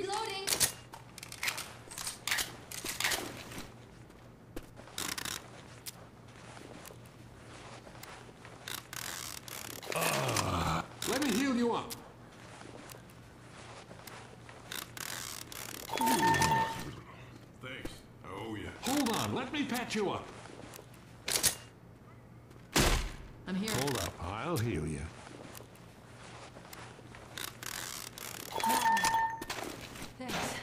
Reloading. Let me heal you up. Thanks. Oh, yeah. Hold on, let me patch you up. I'm here. Hold up, I'll heal you. Thanks.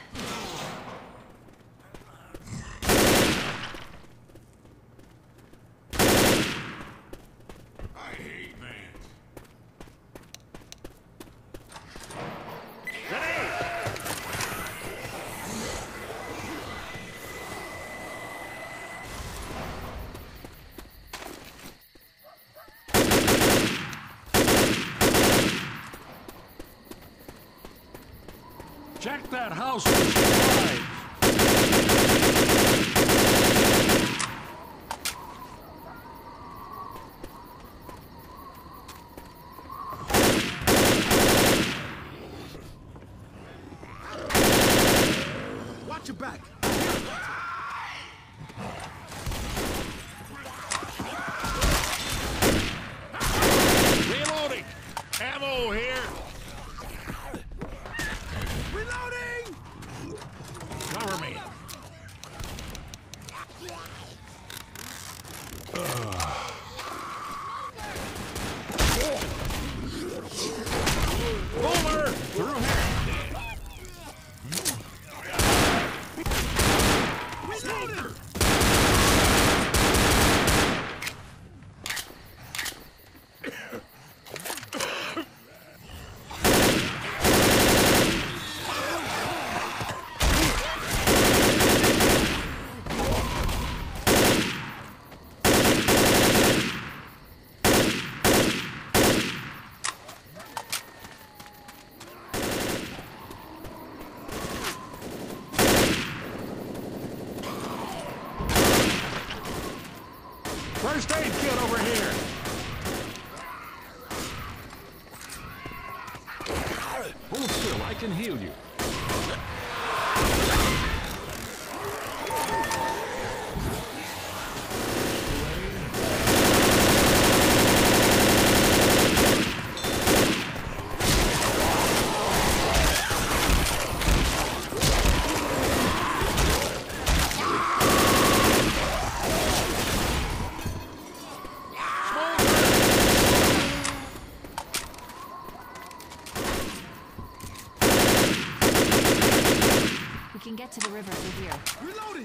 I hate vans. Check that house for supplies. Watch your back. Reloading! Ammo here! Reloading! Cover me! Boomer! Through here! Reloading! First aid kit over here! Hold still, I can heal you. We can get to the river through here. Reloading!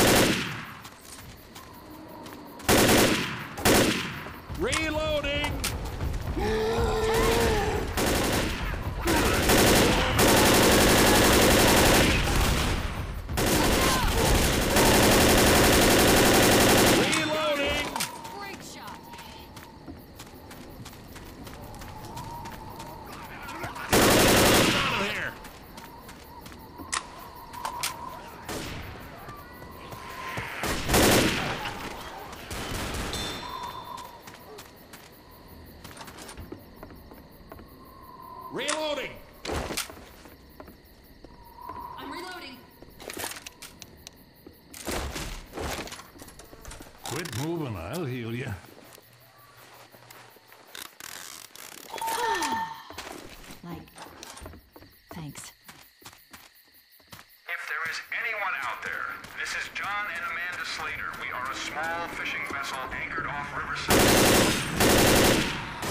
Reloading! Reloading! Great shot. Out of here! Reloading! I'm reloading. Quit moving, I'll heal you. Like, thanks. If there is anyone out there, this is John and Amanda Slater. We are a small fishing vessel anchored off Riverside.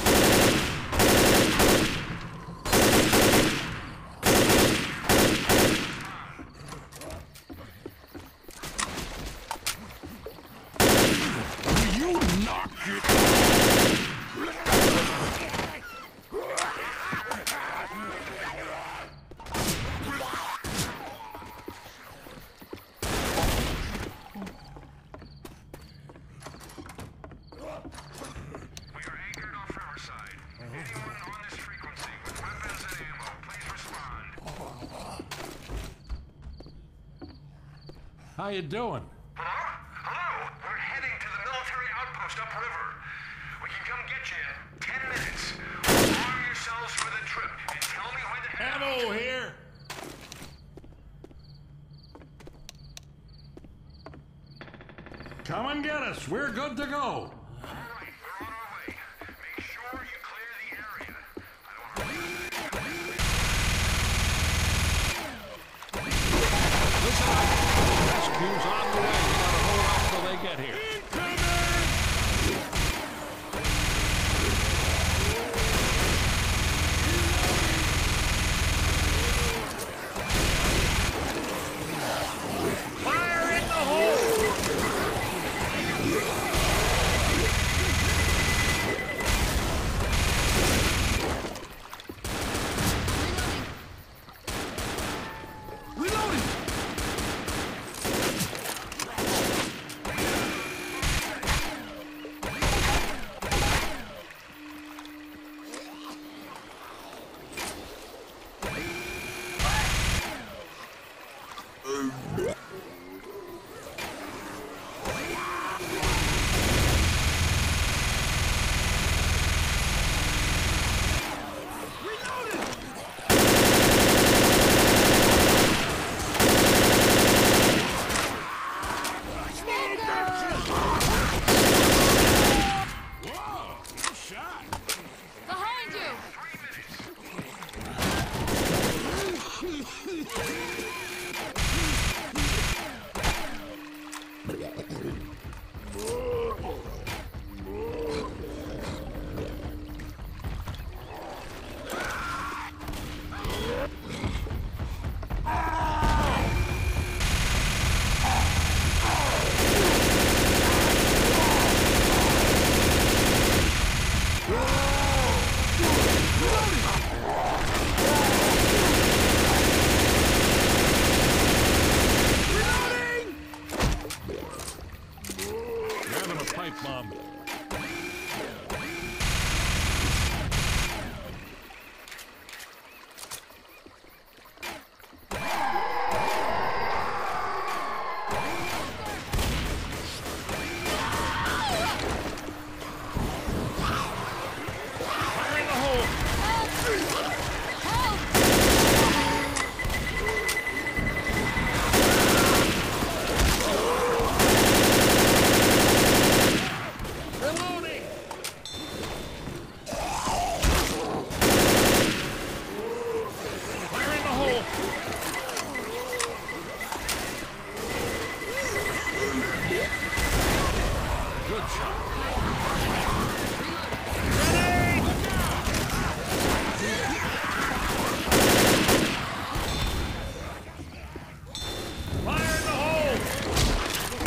You knock it! We are anchored off Riverside. Anyone on this frequency with weapons and ammo, please respond. How you doing? Hello? Hello? We're heading to the military outpost upriver. We can come get you in 10 minutes. Arm yourselves for the trip and tell me when to head out. Ammo here! Come and get us. We're good to go. All right, we're on our way. Make sure you clear the area. I don't want Listen up. Rescue's on the way. We gotta hold off till they get here. Fire in the hole! Reloading! Behind you! Grabbing a pipe bomb. Fire in the hole! Reloading! Fire in the hole! Good shot. Fire in the hole!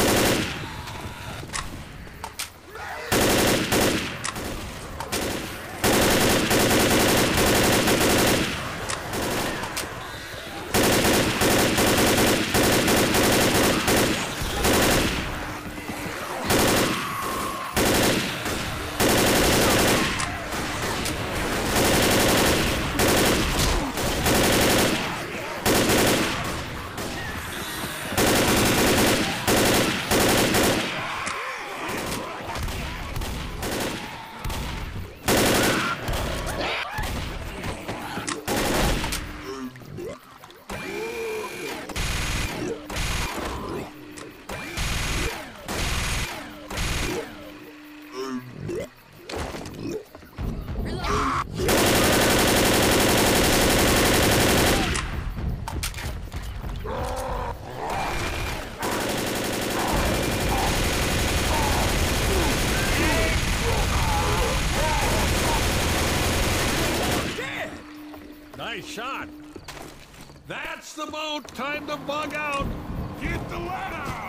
Nice shot. That's the boat. Time to bug out. Get the ladder!